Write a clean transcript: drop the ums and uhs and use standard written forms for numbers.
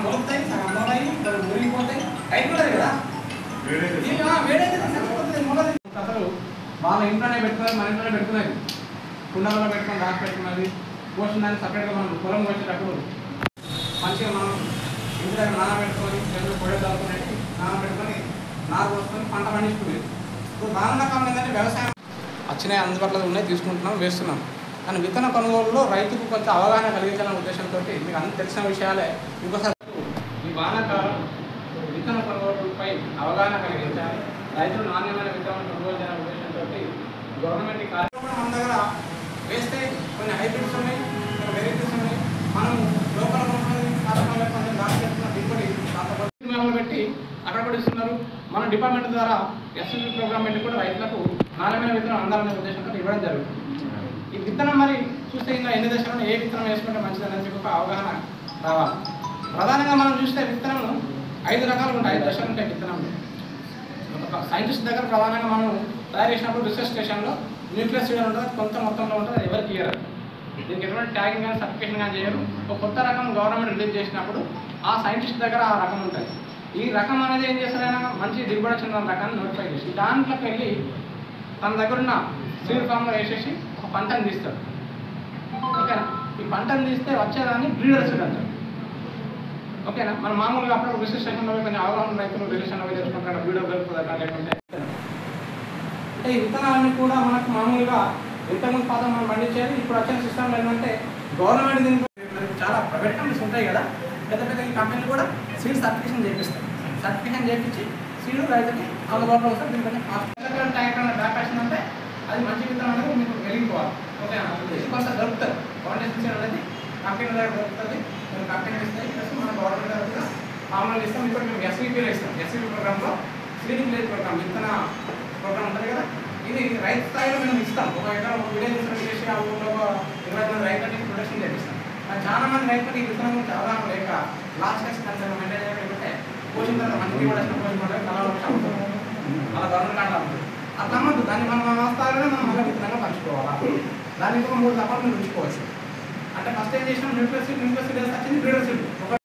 మొలుతాయి సగం మొలయి ఊరిగిపోతాయి అయిపోతుంది కదా వేడైతే అసలు వాళ్ళ ఇంట్లోనే పెట్టుకున్నది మన ఇంట్లోనే పెట్టుకున్నది కుండలలో పెట్టుకొని రాసి పెట్టుకున్నది పోసిన దాన్ని సపరేట్గా మనం పొలం వచ్చేటప్పుడు మంచిగా మనం ఇంటి దగ్గర నానబెట్టుకొని చెట్లు పొడి చదువుకునేది నానబెట్టుకొని నారు పోసుకొని పంట పండించుకునేది. ఇప్పుడు రానున్న కాలం ఏంటంటే వ్యవసాయం వచ్చినాయి అందుబాటులో ఉన్నాయి తీసుకుంటున్నాం వేస్తున్నాం. కానీ విత్తన కొనుగోలులో రైతుకు కొంచెం అవగాహన కలిగించాలనే ఉద్దేశంతో మీకు అందరూ తెలిసిన విషయాలే ఇంకోసారి ఈ వానాకాలం విత్తన కొనుగోలుపై అవగాహన కలిగించాలి. రైతులు నాణ్యమైన విత్తనాలను కొనుగోలు చేయాలనే ఉద్దేశంతో గవర్నమెంట్ ఈ కార్యక్రమం మన దగ్గర వేస్తే కొన్ని హైబ్రిడ్స్ ఉన్నాయి, కొన్ని వెరైటీస్ ఉన్నాయి. మనం లోకల్ కొంచెం దాని చేస్తున్న దిగుబడి మేళలు పెట్టి అక్కడ కూడా ఇస్తున్నారు. మన డిపార్ట్మెంట్ ద్వారా ఎస్ఎస్బి ప్రోగ్రామ్ పెట్టి కూడా రైతులకు నాణ్యమైన విత్తనం అందాలనే ఉద్దేశంతో ఇవ్వడం జరుగుతుంది. ఈ విత్తనం మరి చూస్తే ఇంకా ఎన్ని దశలను ఏ విత్తనం వేసుకుంటే మంచిది అనేది ఒక అవగాహన రావాలి. ప్రధానంగా మనం చూస్తే విత్తనం 5 రకాలు ఉంటాయి, 5 దశలు ఉంటాయి విత్తనంలో. ఒక సైంటిస్ట్ దగ్గర ప్రధానంగా మనం తయారు చేసినప్పుడు రీసెర్చ్ స్టేషన్లో న్యూక్లియస్ సీడ్ ఉంటుంది, కొంత మొత్తంలో ఉంటుంది, అది ఎవరికి ఇయ్యరు. దీనికి ఎటువంటి ట్యాగింగ్ కానీ సర్టిఫికేషన్ కానీ చేయరు. ఒక కొత్త రకం గవర్నమెంట్ రిలీజ్ చేసినప్పుడు ఆ సైంటిస్ట్ దగ్గర ఆ రకం ఉంటుంది. ఈ రకం అనేది ఏం చేస్తారైనా మంచి దిగుబడి చెందిన రకాన్ని నోటిఫై చేసి దాంట్లోకి వెళ్ళి తన దగ్గర ఉన్న సీడ్ ఫామ్లో వేసేసి ఒక పంటను తీస్తాడు. ఓకేనా? ఈ పంటను తీస్తే వచ్చేదాన్ని బ్రీడర్ సీడ్ అంటారు. ఓకేనా? మనం మామూలుగా అప్పుడు రీసెర్చ్ స్టేషన్లో కొంచెం అవగాహన రైతులు రిలేషన్లో తెలుసుకుంటారు, బ్రీడర్ దొరుకుతుంది లేకుంటే. అంటే ఈ విత్తనాలన్నీ కూడా మనకు మామూలుగా ఇంతకుముందు పాత్ర మనం పండించేది. ఇప్పుడు వచ్చిన సిస్టమ్లో ఏంటంటే గవర్నమెంట్ దీనికి చాలా ప్రైవేట్ కంపెనీస్ ఉంటాయి కదా, పెద్ద పెద్ద ఈ కంపెనీలు కూడా సీడ్ సర్టిఫికేషన్ చేపిస్తాయి. సర్టిఫికేషన్ చేయించి సీడ్ రైతుకి అందుబాటులో వస్తుంది. దీనికంటే ట్యాంక్ బ్యాక్ అంటే అది మంచి విత్తనం అనేది మీకు వెలిగిపోవాలి. ఓకేనా? ఇది కొంత దొరుకుతుంది. ఫౌండేషన్ సీడ్ అనేది కంపెనీ దగ్గర దొరుకుతుంది. మేము కంపెనీ ఇస్తాయి ప్లస్ మన గవర్నమెంట్ దగ్గర కూడా మామూలుగా ఇస్తాం. ఇప్పుడు మేము ఎస్వీపీలో ఇస్తాం. ఎస్వీపీ ప్రోగ్రామ్లో సీడింగ్ ప్లేస్ ప్రోగ్రామ్ విత్తన ప్రోగ్రామ్ ఉంటుంది కదా, ఇది రైతు స్థాయిలో మేము ఇస్తాం. ఒక ఎకరం ఒక విలేజ్ చేసి ఆ ఊళ్ళో 20 మంది రైతులకి ప్రొడక్షన్ చేపిస్తాం. కానీ చాలా మంది రైతులకి ఈ విత్తనం గురించి అవగాహన లేక లాస్ట్ కన్సర్న్ మెయింటైన్ చేయకపోతే పోసిన తర్వాత మంచి దిగుబడి పోసిన కళలో అమ్ముతాం. అలా గవర్నమెంట్ కాడ అమ్ముతుంది. అట్లా అమ్మద్దు. దాన్ని మనం ఆ స్థాయిలోనే మనం మళ్ళీ విత్తనంగా పంచుకోవాలి. దానికి ఒక 3 దఫాలు మీరు ఉంచుకోవచ్చు. అంటే ఫస్ట్ ఏం చేసినాం న్యూక్లియస్ సీడ్ వచ్చింది, బ్రీడర్ సీడ్.